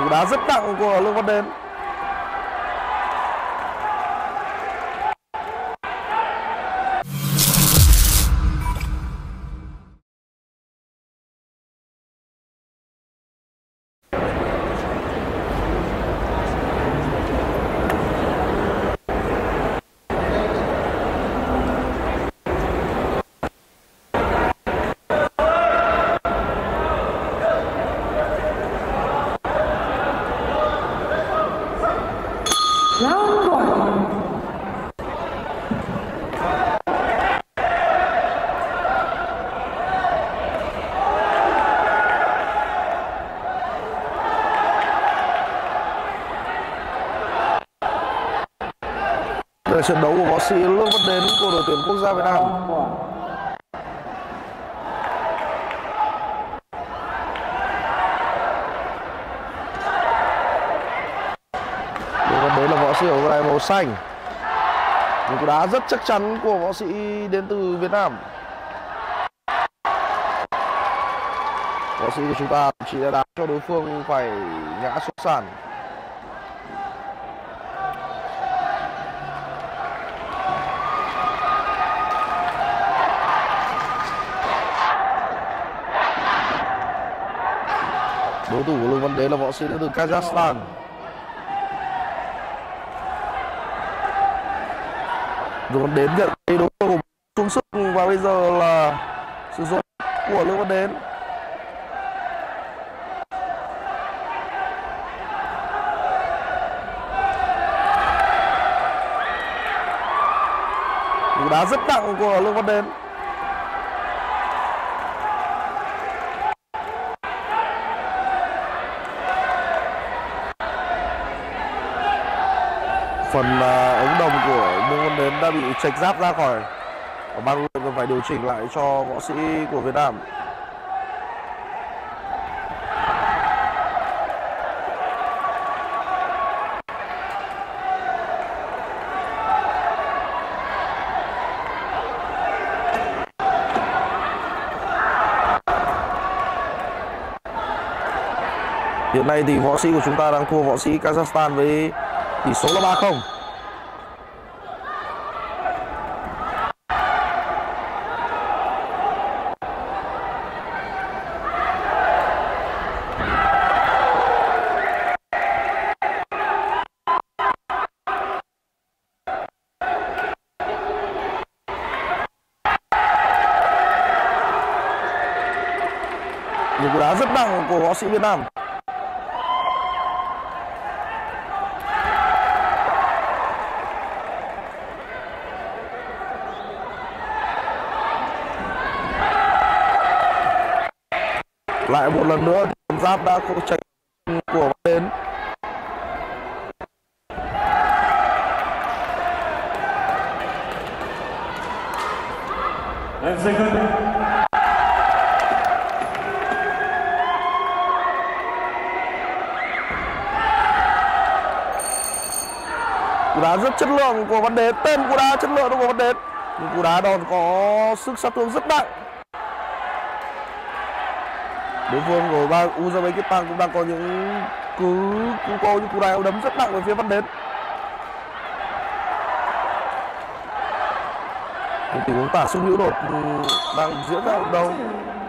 Cú đá rất nặng của Lương Văn Đến. Trận đấu của võ sĩ Lương Văn Đến của đội tuyển quốc gia Việt Nam. Lương Văn Đến là võ sĩ ở đai màu xanh. Một cú đá rất chắc chắn của võ sĩ đến từ Việt Nam. Võ sĩ của chúng ta chỉ đã đá cho đối phương phải ngã xuống sàn. Đối thủ của Lương Văn Đến là võ sĩ đến từ Kazakhstan. Lương Văn Đến nhận thấy đối phương trung sức và bây giờ là sử dụng của Lương Văn Đến. Cú đá rất nặng của Lương Văn Đến. Phần ống đồng của Lương Văn Đến đã bị chệch giáp ra khỏi và ban huấn luyện phải điều chỉnh lại cho võ sĩ của Việt Nam. Hiện nay thì võ sĩ của chúng ta đang thua võ sĩ Kazakhstan với tỷ số là 3-0. Một cú đá rất nặng của võ sĩ Việt Nam. Lại một lần nữa thì giáp đã có chạy của Đến. Cú đá rất chất lượng của Văn Đến. Tên cú đá chất lượng của Văn Đến. Nhưng cú đá đòn có sức sát thương rất nặng. Đối phương của Uzbekistan cũng đang có những cú đá đấm rất nặng về phía Văn Đến. Tình huống tả sung hữu đột đang diễn ra ở đâu.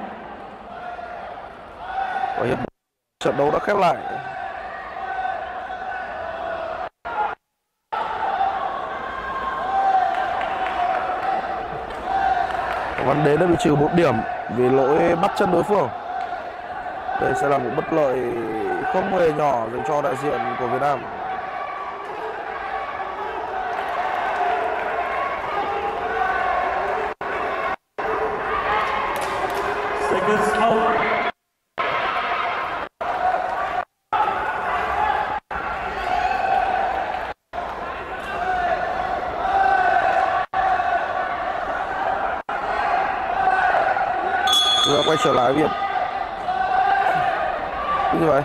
Và hiện trận đấu đã khép lại. Văn Đến đã bị trừ 1 điểm vì lỗi bắt chân đối phương. Đây sẽ là một bất lợi không hề nhỏ dành cho đại diện của Việt Nam. Chúng ta quay trở lại Việt. Cái gì vậy?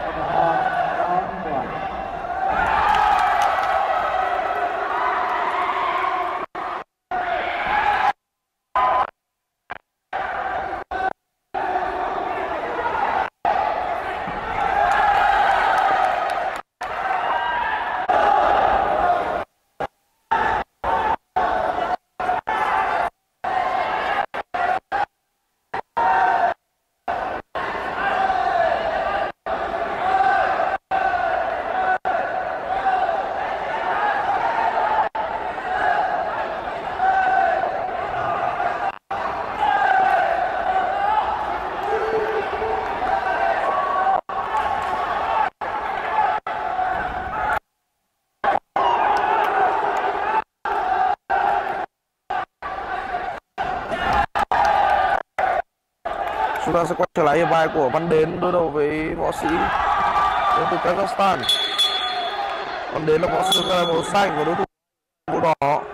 Chúng ta sẽ quay trở lại hiệp 2 của Văn Đến đối đầu với võ sĩ đến từ Kazakhstan. Văn Đến là võ sĩ màu xanh và đối thủ màu đỏ.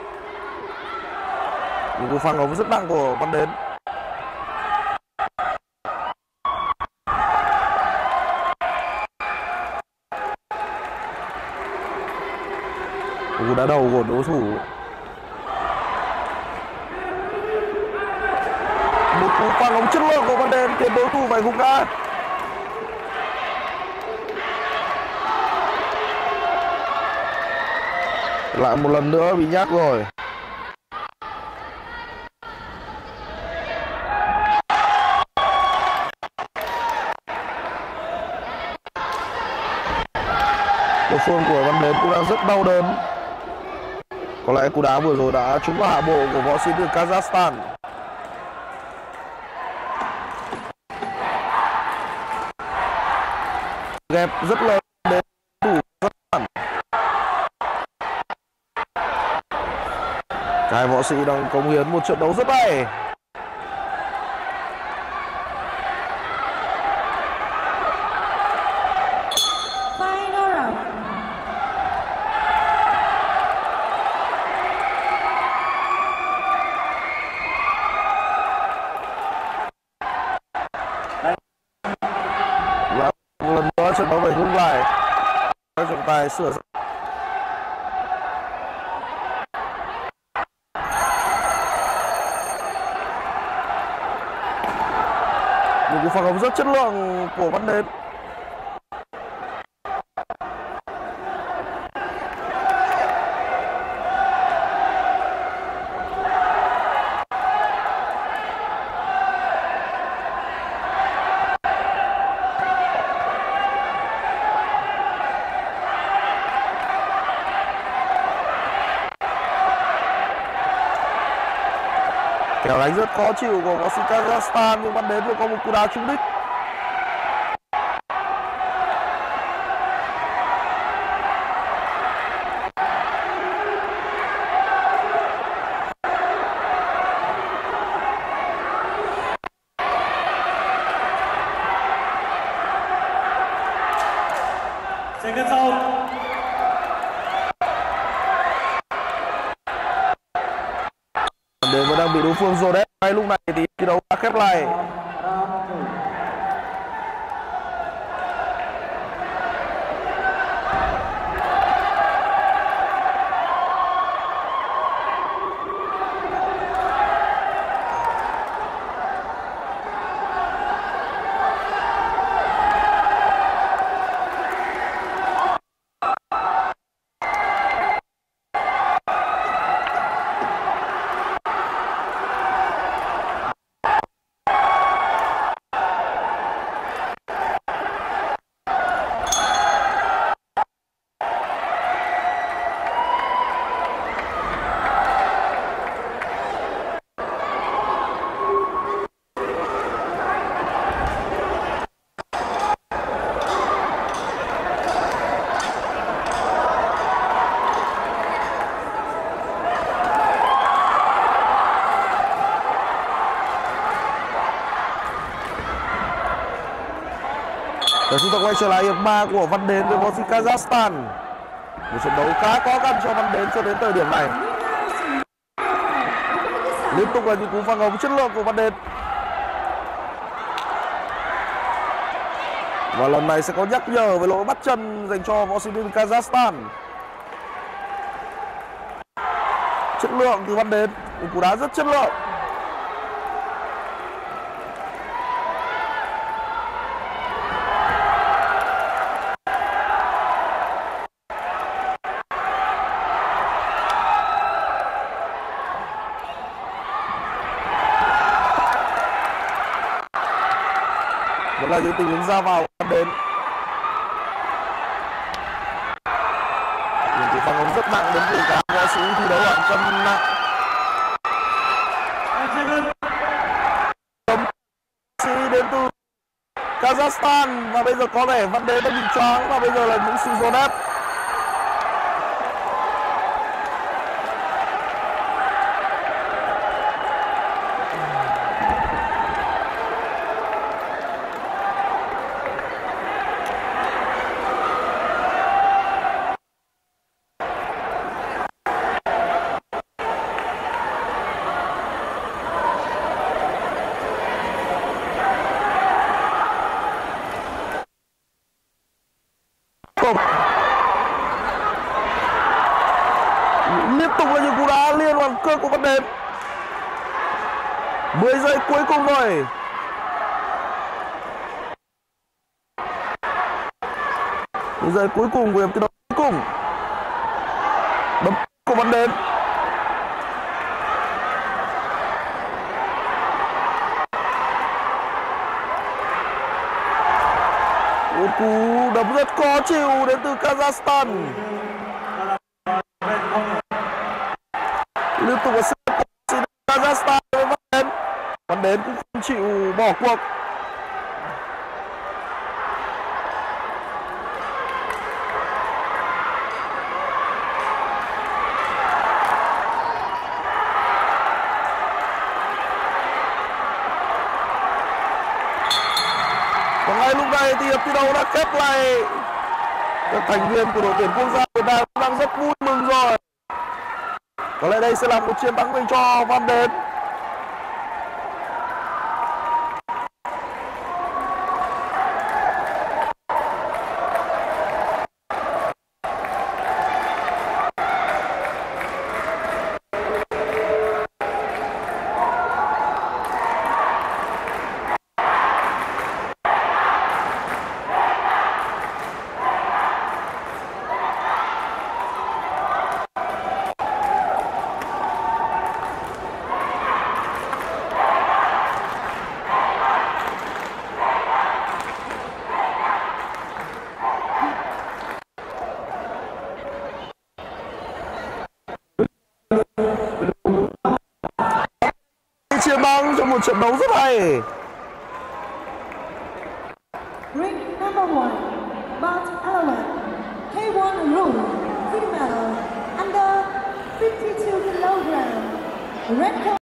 Những cú phang ống rất nặng của Văn Đến. Cú đá đầu của đối thủ. Một cú phang ống chất lượng của Văn Đến khiến đối thủ phải gục ngã. Lại một lần nữa bị nhát rồi. Đối phương của Văn Đến cũng đang rất đau đớn. Có lẽ cú đá vừa rồi đã trúng vào hạ bộ của võ sĩ từ Kazakhstan. Ghép rất lớn đến thủ Kazakhstan. Hai võ sĩ đang cống hiến một trận đấu rất hay. Và một lần nữa trận đấu phải rút lại. Trọng tài sửa. Một cú phản ứng rất chất lượng của Văn Đến. Kèo đánh rất khó chịu của võ sĩ Kazakhstan, nhưng Văn Đến vừa có một cú đá trúng đích. Để vẫn đang bị đối phương dồn ép. Ngay lúc này thì thi đấu đã khép lại. Và chúng ta quay trở lại hiệp 3 của Văn Đến với võ sĩ Kazakhstan. Một trận đấu khá khó khăn cho Văn Đến cho đến thời điểm này. Liên tục là những cú phang ống chất lượng của Văn Đến. Và lần này sẽ có nhắc nhở về lỗi bắt chân dành cho võ sĩ đến Kazakhstan. Chất lượng từ Văn Đến, một cú đá rất chất lượng. Vẫn là những tình huống ra vào Văn Đến. Những cú phang ống rất nặng đến từ các võ sĩ thi đấu ở cân nặng. Võ sĩ đến từ Kazakhstan và bây giờ có vẻ Văn Đến đã bị choáng và bây giờ là những sự dồn ép. đếm. 10 giây cuối cùng rồi. 10 giây cuối cùng của hiệp thi đấu cuối cùng. Bấm của bắn đếm. Một cú đấm rất khó chịu đến từ Kazakhstan. Liên tục là Kazakhstan với bắn đếm cũng không chịu bỏ cuộc. Và ngay lúc này thì hiệp thi đấu đã khép lại. Các thành viên của đội tuyển quốc gia Việt Nam đang rất vui mừng rồi. Có lẽ đây sẽ là một chiến thắng dành cho Văn Đến. Chiến thắng trong một trận đấu rất hay. Ring number 1, Bart Allen, K1 Rule, female, under 52 kg, red